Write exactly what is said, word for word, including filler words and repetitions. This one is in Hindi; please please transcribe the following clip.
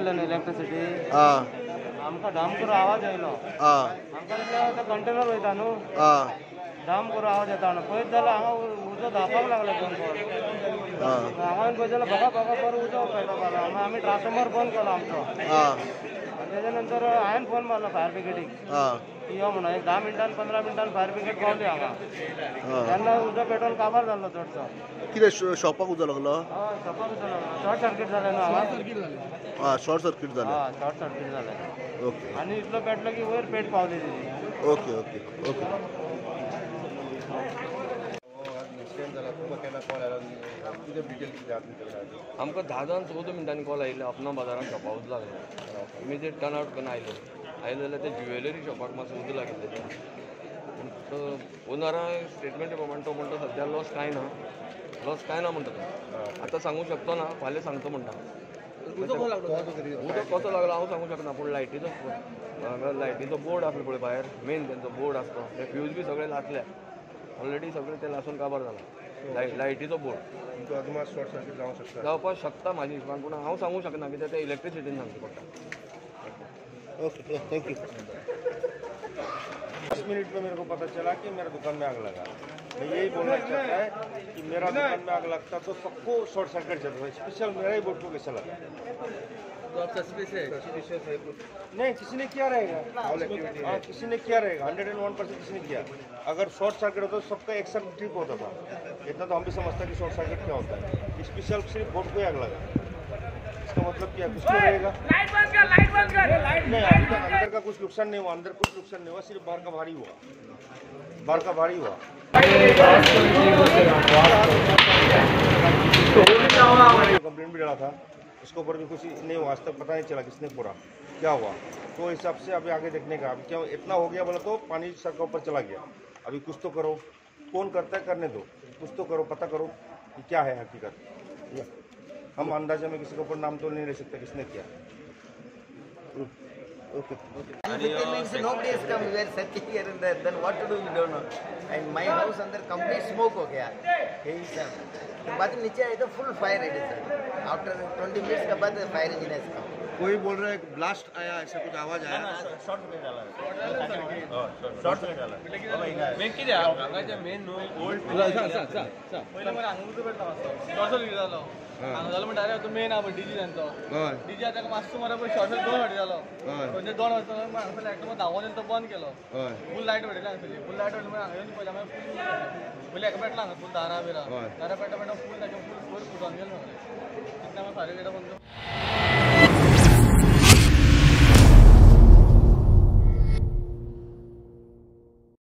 जालें न्ही इलेक्ट्रिसिटी आं आमकां डाम करून आवाज येयलो आं आमकां दिसलें तो कंटेनर वयता न्हू आं डाम करून आवाज येता न्हू पळयत जाल्यार हांगा उजो धांवपाक लागलो दोन फावट आं हांगा पळयत जाल्यार बघा बघा बरो उजो पेटोवपाक लागलो मागीर आमी ट्रान्सफॉर्मर बंद केलो आमचो आं आनी तेजे नंतर हांवें फोन मारलो फायर ब्रिगेडीक आं की यो म्हणून एक धा मिनटान पंदरा मिनटान फायर ब्रिगेड पावली हांगा आं तेन्ना उजो पेटोवन काबार जाल्लो चडसो कितें शॉपाक उजो लागलो हय शॉपाक उजो लागलो शॉर्ट सर्कीट जालें न्हू हांगा आं शॉर्ट सर्कीट जालें हय शॉर्ट सर्कीट जालें ओके आनी इतलो पेटलो की वयर पेट पावली तेजी ओके ओके ओके आमकां धा जावन चवदा मिनटांनी कॉल आयिल्लो अपना बाजारान शॉपा उजो लागलो इमिजिएट टर्न आवट करून आयलो आयलो जाल्यार ते ज्युवेलरी शॉपाक मातसो उजो लागिल्लें ओनरा स्टेटमेंट प्रमाण तो म्हणटा सद्या लॉस कांय ना लॉस कांय ना म्हणटा तो आतां सांगूंक शकतो ना फाल्यां सांगता म्हणटा उदक कसो लागलो हांव सांगूंक शकना पूण लायटीचो लायटीचो बोर्ड आसलो पळय भायर मेन तेंचो बोर्ड आसलो ते फ्यूज बी सगळे लासल्या ऑलरेडी सगळें ते लासून काबार जाला लायट लायटीचो बोर्ड शॉर्ट सर्कीट जावंक शकता जावपाक शकता म्हाज्या हिशोबान पूण हांव सांगूंक शकना कित्याक ते इलेक्ट्रिसिटीन सांगचें पडटा ओके थैंक यू दस मिनट में मेरे को पता चला कि मेरा दुकान में आग लगा। मैं यही बोलना चाहता है कि मेरा दुकान में आग लगता तो सबको शॉर्ट सर्किट चलता है, स्पेशल मेरा ही बोर्ड को कैसा लगा? तो आप सस्पिशियस है कुछ नहीं, किसी ने किया रहेगा, हाँ किसी ने किया रहेगा, हंड्रेड एंड वन परसेंट किसी ने किया। अगर शॉर्ट सर्किट होता तो सबका एक साथ ट्रिप होता था, इतना तो हम भी समझता कि शॉर्ट सर्किट क्या होता है। स्पेशल सिर्फ बोर्ड को आग लगा, इसका मतलब क्या कुछ नहीं रहेगा। लाइट बंद कर, लाइट बंद कर, लाइट नहीं, अभी तक अंदर का कुछ नुकसान नहीं हुआ, अंदर कुछ नुकसान नहीं हुआ, सिर्फ बाहर का भारी हुआ, बाहर का भारी हुआ। कंप्लेंट भी डाला था, उसके ऊपर भी कुछ नहीं हुआ, आज तक पता नहीं चला किसने पूरा क्या हुआ। तो हिसाब से अभी आगे देखने का, अभी क्या इतना हो गया बोला तो पानी सर के ऊपर चला गया। अभी कुछ तो करो, कौन करता है करने दो, कुछ तो करो, पता करो कि क्या है हकीकत। हम अंदाजे में किसी के ऊपर नाम तो नहीं ले सकते किसने किया। Okay And fifteen minutes nobody has come. We were searching here and there. Then what to do we don't know. And my house under complete smoke हो गया. यही सब. तो बाद में नीचे आए तो full fire it is sir. After twenty minutes के बाद fire engine has come. कोई बोल रहा है ब्लास्ट आया, ऐसा कुछ आवाज आया। शॉर्ट सर्किट डाला शॉर्ट सर्किट डाला मेन कितें हांगाचे मेन न्हू ओल्ड पयलीं मरे हांगा उजो पेटता मातसो शॉर्ट सर्कीट जालो हांगा जालो म्हणटा तो मेन आहा डीजी तांचो डीजी ताका मातसो मरे पळय शॉर्ट सर्कीट दोन फाटी जालो म्हणजे दोन वर्सां हांगासर एकटो धांवून येवन तो बंद केलो फूल लायट पेटयली हांगासरली फूल लायट पेटली हांगा येवन पळयलें मागीर फूल पयलीं हेका पेटला हांगा फूल दारां बिरां दारां पेटता पेटता फूल ताचें फूल फूल फुटोन गेलो तितले मागीर फायर ब्रिगेडा फोन